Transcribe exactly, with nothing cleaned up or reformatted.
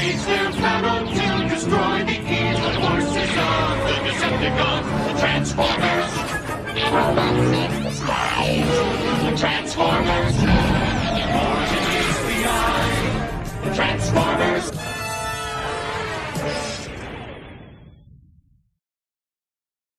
raise their battle to destroy the evil forces of the Decepticons, the Transformers. Robots in disguise. The Transformers.